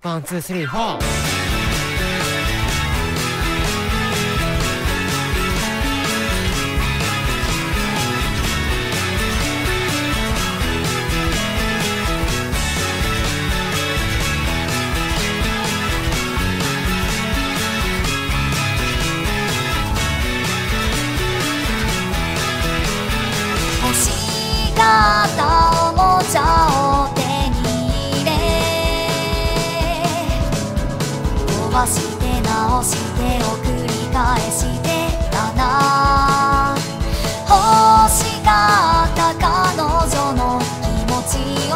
ワンツースリーフォー。 欲しかったおもちゃを手に入れ、壊して直してを繰り返してたな。欲しかった彼女の気持ちを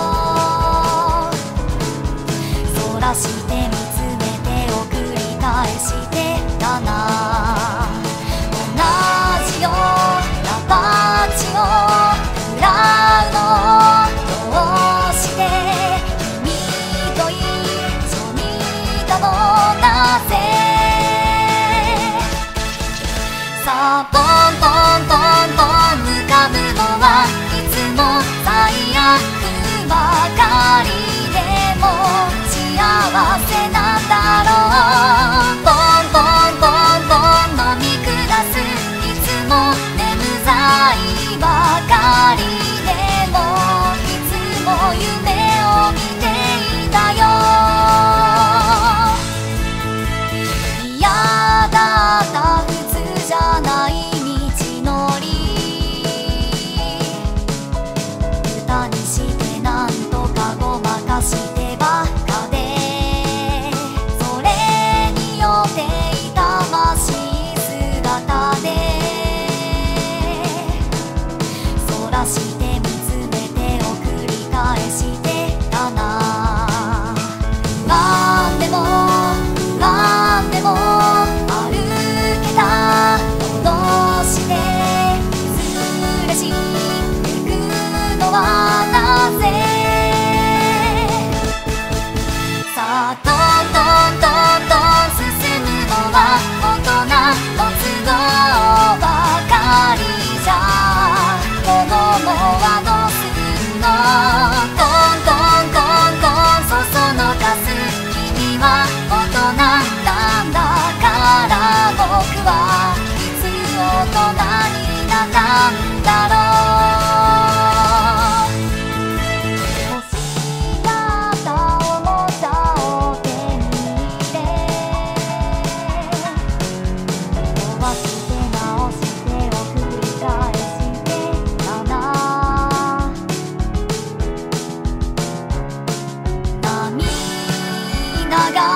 そらして見つめてを繰り返してたな。同じようなバッジを食らうのどうして君と一緒にいたのなぜ。さあポンポンポンポン浮かぶのはいつも最悪ばかりでも幸せなんだろう。ポンポンポンポン飲み下すいつも眠ざいばかりでもいつも夢を見ていたよ。嫌だった普通じゃない道のり歌にしてなんとかごまかしてばっかでそれによって痛ましい姿でそらして見つめてを繰り返してたな。なんでもなんでも歩けたどうしてずれしてくのはなぜ。さあトントントントン進むのは大人の都合ばかりじゃ子供はどうすんの。トントントントンそそのかす君は大人なんだから僕はいつ大人になったんだろう。欲しかったおもちゃを手に入れ壊して直してを繰り返してたな。涙が